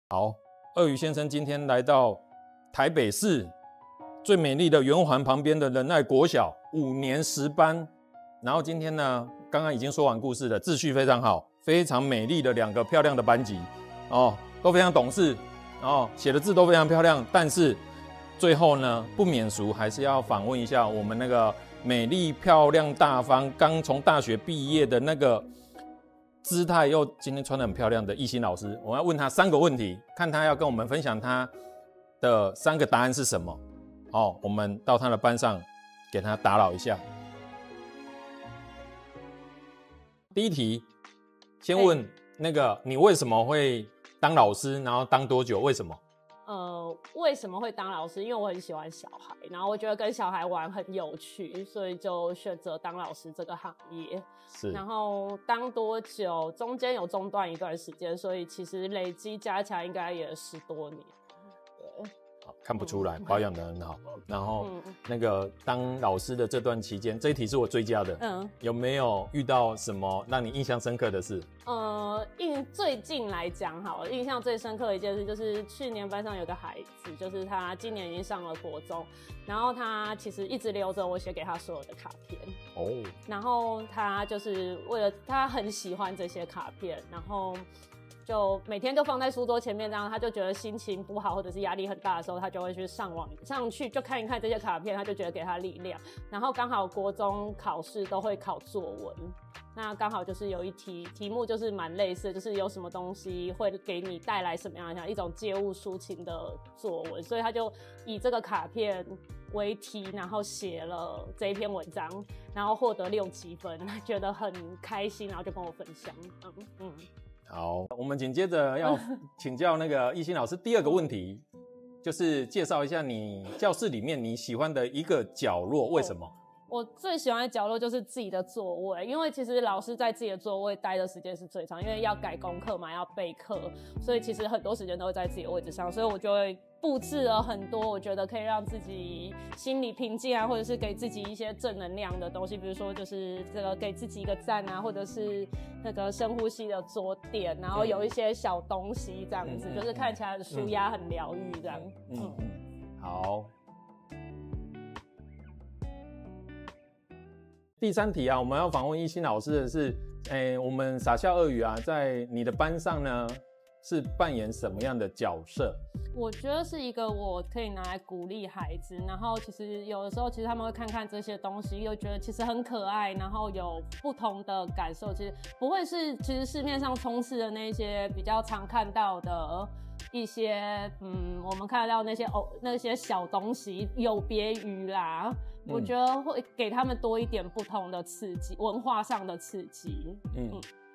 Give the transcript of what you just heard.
好，鳄鱼先生今天来到台北市最美丽的圆环旁边的仁爱国小5年10班，然后今天呢，刚刚已经说完故事了，秩序非常好，非常美丽的2个漂亮的班级哦，都非常懂事哦，写的字都非常漂亮，但是最后呢，不免俗还是要访问一下我们那个美丽漂亮大方，刚从大学毕业的那个姿态又今天穿得很漂亮的艺兴老师，我要问他3个问题，看他要跟我们分享他的3个答案是什么。哦，我们到他的班上给他打扰一下。第一题，先问那个你为什么会当老师，然后当多久？为什么？ 为什么会当老师？因为我很喜欢小孩，然后我觉得跟小孩玩很有趣，所以就选择当老师这个行业。 是。 然后当多久？中间有中断一段时间，所以其实累积加起来应该也10多年。对。 看不出来，保养得很好。然后那个当老师的这段期间，这一题是我追加的。有没有遇到什么让你印象深刻的事？ 最近来讲好了，印象最深刻的一件事就是去年班上有个孩子，就是他今年已经上了国中，然后他其实一直留着我写给他所有的卡片。哦。然后他就是为了他很喜欢这些卡片，然后就每天都放在书桌前面，这样他就觉得心情不好或者是压力很大的时候，他就会去上去就看一看这些卡片，他就觉得给他力量。然后刚好国中考试都会考作文，那刚好就是有一题目就是蛮类似的，就是有什么东西会给你带来什么样的一种借物抒情的作文，所以他就以这个卡片为题，然后写了这一篇文章，然后获得6、7分，觉得很开心，然后就跟我分享。 好，我们紧接着要请教那个艺兴老师第2个问题，就是介绍一下你教室里面你喜欢的一个角落，为什么？ 我最喜欢的角落就是自己的座位，因为其实老师在自己的座位待的时间是最长，因为要改功课嘛，要备课，所以其实很多时间都会在自己的位置上，所以我就会布置了很多我觉得可以让自己心里平静啊，或者是给自己一些正能量的东西，比如说就是这个给自己一个赞啊，或者是那个深呼吸的桌垫，然后有一些小东西这样子，就是看起来很舒压、很疗愈这样。 好。第3题啊，我们要访问艺兴老师的是，我们傻笑鳄鱼啊，在你的班上呢是扮演什么样的角色？ 我觉得是一个我可以拿来鼓励孩子，然后其实有的时候其实他们会看看这些东西，又觉得其实很可爱，然后有不同的感受，其实不会是其实市面上充斥的那些比较常看到的一些我们看得到那些小东西有别于啦，我觉得会给他们多一点不同的刺激，文化上的刺激。